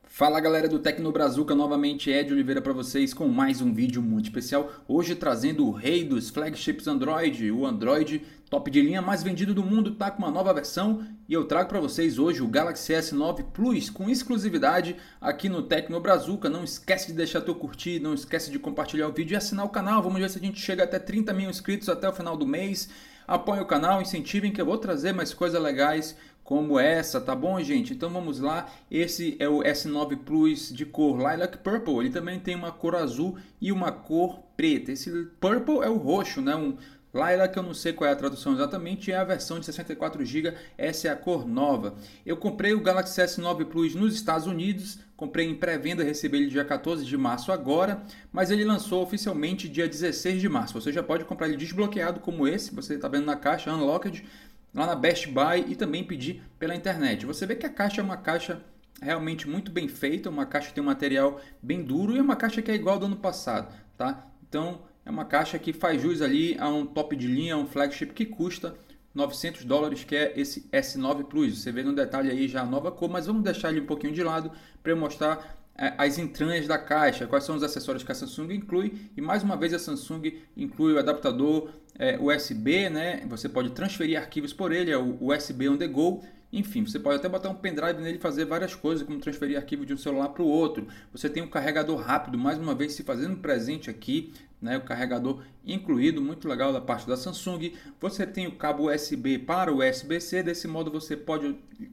Fala galera do Tecnobrazuca, novamente Ed Oliveira para vocês com mais um vídeo muito especial. Hoje trazendo o rei dos flagships Android, o Android top de linha mais vendido do mundo, tá com uma nova versão e eu trago para vocês hoje o Galaxy S9 Plus com exclusividade aqui no Tecnobrazuca. Não esquece de deixar teu curtir, não esquece de compartilhar o vídeo e assinar o canal. Vamos ver se a gente chega até 30 mil inscritos até o final do mês. Apoiem o canal, incentivem que eu vou trazer mais coisas legais como essa, tá bom, gente? Então vamos lá. Esse é o S9 Plus de cor Lilac Purple. Ele também tem uma cor azul e uma cor preta. Esse Purple é o roxo, né? Um Lilac, eu não sei qual é a tradução exatamente, é a versão de 64 GB, essa é a cor nova. Eu comprei o Galaxy S9 Plus nos Estados Unidos, comprei em pré-venda, recebi ele dia 14 de março agora, mas ele lançou oficialmente dia 16 de março. Você já pode comprar ele desbloqueado como esse, você está vendo na caixa, Unlocked, lá na Best Buy e também pedir pela internet. Você vê que a caixa é uma caixa realmente muito bem feita, uma caixa que tem um material bem duro e é uma caixa que é igual ao do ano passado, tá? Então é uma caixa que faz jus ali a um top de linha, um flagship que custa $900, que é esse S9 Plus. Você vê no detalhe aí já a nova cor, mas vamos deixar ele um pouquinho de lado para eu mostrar as entranhas da caixa, quais são os acessórios que a Samsung inclui. E mais uma vez a Samsung inclui o adaptador USB, né? Você pode transferir arquivos por ele, é o USB on the go. Enfim, você pode até botar um pendrive nele e fazer várias coisas, como transferir arquivo de um celular para o outro. Você tem um carregador rápido, mais uma vez se fazendo presente aqui, né? O carregador incluído, muito legal da parte da Samsung. Você tem o cabo USB para o USB-C, desse modo você pode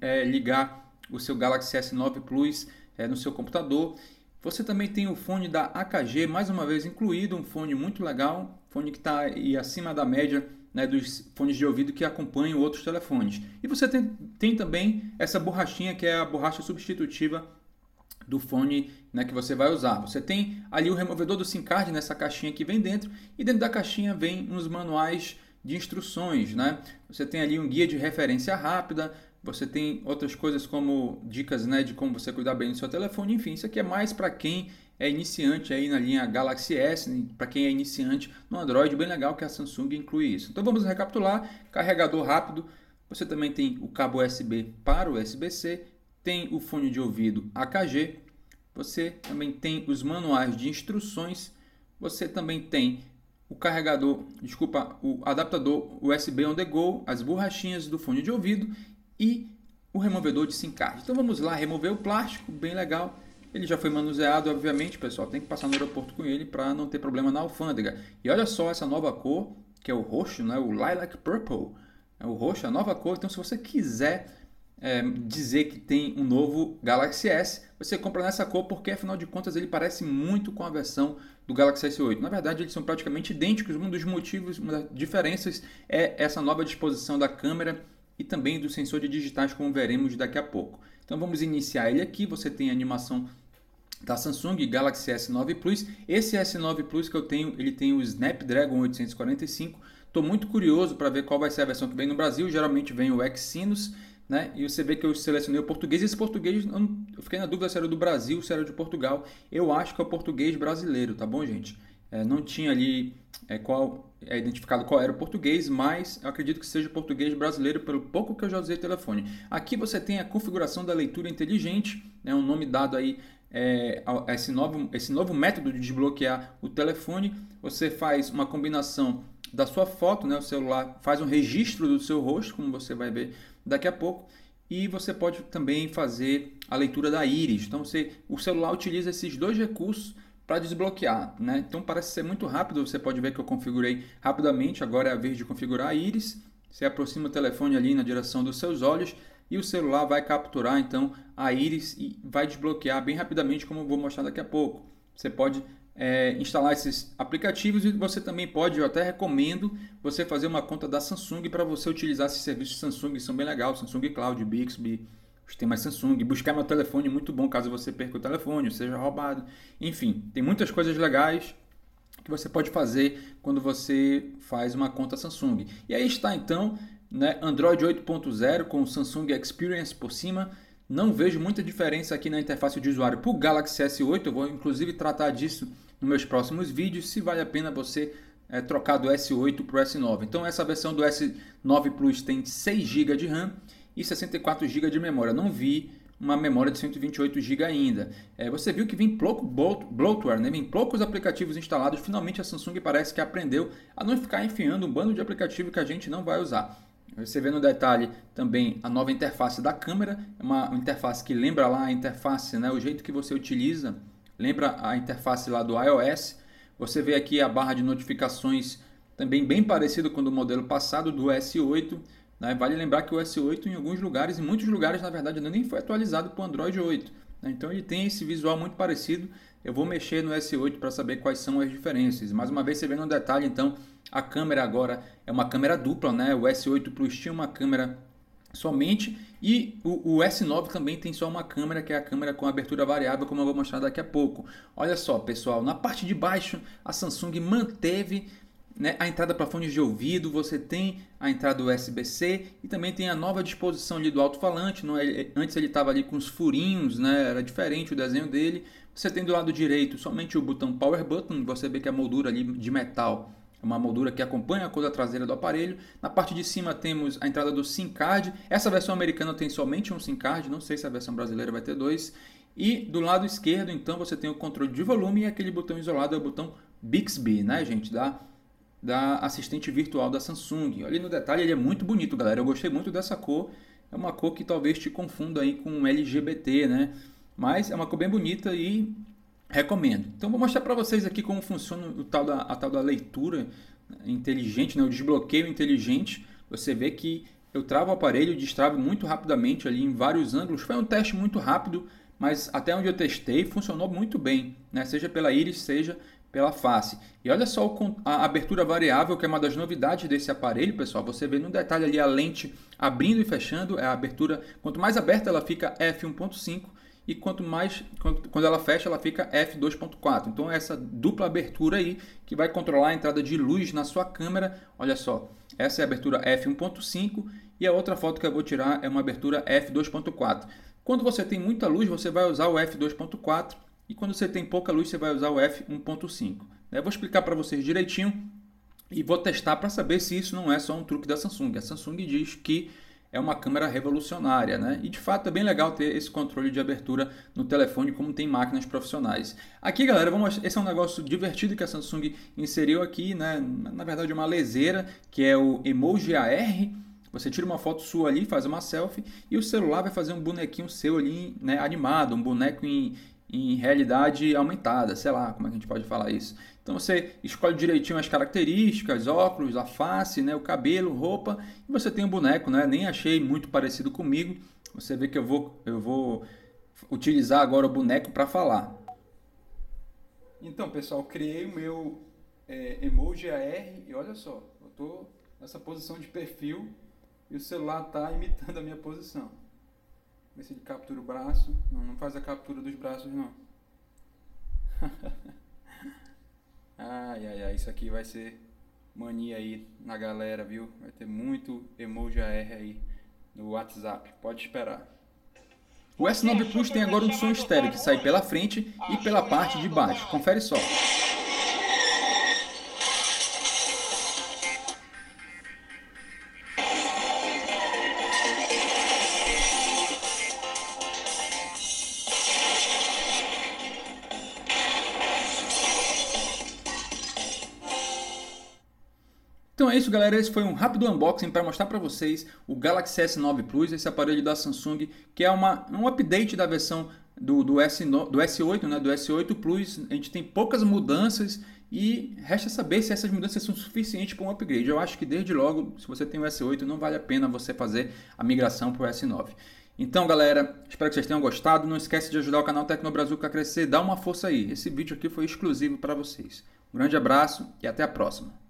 ligar o seu Galaxy S9 Plus no seu computador. Você também tem o fone da AKG, mais uma vez incluído, um fone muito legal, fone que está acima da média, né, dos fones de ouvido que acompanham outros telefones. E você tem também essa borrachinha que é a borracha substitutiva do fone, né, que você vai usar. Você tem ali o removedor do SIM card nessa caixinha que vem dentro, e dentro da caixinha vem uns manuais de instruções, né? Você tem ali um guia de referência rápida, você tem outras coisas como dicas, né, de como você cuidar bem do seu telefone. Enfim, isso aqui é mais para quem é iniciante aí na linha Galaxy S, né? Para quem é iniciante no Android, bem legal que a Samsung inclui isso. Então vamos recapitular: carregador rápido, você também tem o cabo USB para o USB-C, tem o fone de ouvido AKG, você também tem os manuais de instruções, você também tem o o adaptador USB on the go, as borrachinhas do fone de ouvido e o removedor de SIM card. Então vamos lá remover o plástico, bem legal. Ele já foi manuseado, obviamente, pessoal, tem que passar no aeroporto com ele para não ter problema na alfândega. E olha só essa nova cor, que é o roxo, né? O Lilac Purple. É o roxo, a nova cor. Então se você quiser dizer que tem um novo Galaxy S, você compra nessa cor, porque afinal de contas ele parece muito com a versão do Galaxy S8. Na verdade eles são praticamente idênticos. Um dos motivos, uma das diferenças é essa nova disposição da câmera e também do sensor de digitais, como veremos daqui a pouco. Então vamos iniciar ele aqui. Você tem a animação da Samsung Galaxy S9 Plus. Esse S9 Plus que eu tenho, ele tem o Snapdragon 845. Estou muito curioso para ver qual vai ser a versão que vem no Brasil. Geralmente vem o Exynos, né? E você vê que eu selecionei o português. Esse português, eu fiquei na dúvida se era do Brasil, se era de Portugal. Eu acho que é o português brasileiro, tá bom, gente? Não tinha ali identificado qual era o português, mas eu acredito que seja português brasileiro pelo pouco que eu já usei o telefone. Aqui você tem a configuração da leitura inteligente, né, um nome dado aí a esse novo método de desbloquear o telefone. Você faz uma combinação da sua foto, né, o celular faz um registro do seu rosto, como você vai ver daqui a pouco, e você pode também fazer a leitura da íris. Então o celular utiliza esses dois recursos para desbloquear, né? Então parece ser muito rápido. Você pode ver que eu configurei rapidamente. Agora é a vez de configurar a íris. Você aproxima o telefone ali na direção dos seus olhos e o celular vai capturar então a íris e vai desbloquear bem rapidamente, como eu vou mostrar daqui a pouco. Você pode instalar esses aplicativos e você também pode, eu até recomendo você fazer uma conta da Samsung para você utilizar esses serviços Samsung, que são bem legais, Samsung Cloud, Bixby, os temas Samsung, buscar meu telefone muito bom caso você perca o telefone, seja roubado. Enfim, tem muitas coisas legais que você pode fazer quando você faz uma conta Samsung. E aí está então, né, Android 8.0 com o Samsung Experience por cima. Não vejo muita diferença aqui na interface de usuário para o Galaxy S8. Eu vou inclusive tratar disso nos meus próximos vídeos, se vale a pena você trocar do S8 para o S9. Então essa versão do S9 Plus tem 6 GB de RAM e 64 GB de memória. Não vi uma memória de 128 GB ainda. Você viu que vem pouco bloatware, né? Vem poucos aplicativos instalados. Finalmente a Samsung parece que aprendeu a não ficar enfiando um bando de aplicativo que a gente não vai usar. Você vê no detalhe também a nova interface da câmera, é uma interface que lembra lá a interface, né? O jeito que você utiliza, lembra a interface lá do iOS. Você vê aqui a barra de notificações também bem parecido com o do modelo passado do S8. Né? Vale lembrar que o S8 em alguns lugares, em muitos lugares na verdade nem foi atualizado para o Android 8. Né? Então ele tem esse visual muito parecido. Eu vou mexer no S8 para saber quais são as diferenças. Mais uma vez você vê no detalhe então, a câmera agora é uma câmera dupla. Né? O S8 Plus tinha uma câmera somente e o S9 também tem só uma câmera, que é a câmera com abertura variável, como eu vou mostrar daqui a pouco. Olha só pessoal, na parte de baixo a Samsung manteve, né, a entrada para fones de ouvido, você tem a entrada USB-C e também tem a nova disposição ali do alto-falante. Antes ele estava ali com os furinhos, né, era diferente o desenho dele. Você tem do lado direito somente o botão Power Button, você vê que a moldura ali de metal é uma moldura que acompanha a cor da traseira do aparelho. Na parte de cima temos a entrada do SIM card. Essa versão americana tem somente um SIM card, não sei se a versão brasileira vai ter dois. E do lado esquerdo, então, você tem o controle de volume e aquele botão isolado é o botão Bixby, né, gente, da assistente virtual da Samsung. Ali no detalhe ele é muito bonito, galera. Eu gostei muito dessa cor. É uma cor que talvez te confunda aí com LGBT, né? Mas é uma cor bem bonita e recomendo. Então vou mostrar para vocês aqui como funciona a tal da leitura inteligente, né? O desbloqueio inteligente. Você vê que eu travo o aparelho e destravo muito rapidamente ali em vários ângulos. Foi um teste muito rápido, mas até onde eu testei funcionou muito bem, né? Seja pela íris, seja pela face. E olha só a abertura variável, que é uma das novidades desse aparelho, pessoal. Você vê no detalhe ali a lente abrindo e fechando, a abertura, quanto mais aberta ela fica f1.5 e quando ela fecha ela fica f2.4. Então essa dupla abertura aí que vai controlar a entrada de luz na sua câmera. Olha só, essa é a abertura f1.5 e a outra foto que eu vou tirar é uma abertura f2.4. Quando você tem muita luz, você vai usar o f2.4. E quando você tem pouca luz, você vai usar o f1.5. Eu vou explicar para vocês direitinho e vou testar para saber se isso não é só um truque da Samsung. A Samsung diz que é uma câmera revolucionária, né? E de fato é bem legal ter esse controle de abertura no telefone, como tem máquinas profissionais. Aqui, galera, esse é um negócio divertido que a Samsung inseriu aqui, né? Na verdade, uma leseira, que é o Emoji AR. Você tira uma foto sua ali, faz uma selfie e o celular vai fazer um bonequinho seu ali, né, animado, um boneco em realidade aumentada, sei lá como é que a gente pode falar isso. Então você escolhe direitinho as características, óculos, a face, né, o cabelo, roupa, e você tem um boneco, né? Nem achei muito parecido comigo. Você vê que eu vou utilizar agora o boneco para falar. Então, pessoal, criei o meu Emoji AR e olha só, eu estou nessa posição de perfil e o celular está imitando a minha posição. Ver se ele captura o braço. Não faz a captura dos braços, não. Ai, isso aqui vai ser mania aí na galera, viu? Vai ter muito emoji AR aí no WhatsApp. Pode esperar. O S9 Plus tem agora um som estéreo que sai pela frente e pela parte de baixo. Confere só. Então é isso, galera, esse foi um rápido unboxing para mostrar para vocês o Galaxy S9 Plus, esse aparelho da Samsung, que é um update da versão do S8, né, do S8 Plus. A gente tem poucas mudanças e resta saber se essas mudanças são suficientes para um upgrade. Eu acho que desde logo, se você tem o S8, não vale a pena você fazer a migração para o S9. Então, galera, espero que vocês tenham gostado. Não esquece de ajudar o canal Tecnobrazuca a crescer, dá uma força aí. Esse vídeo aqui foi exclusivo para vocês. Um grande abraço e até a próxima.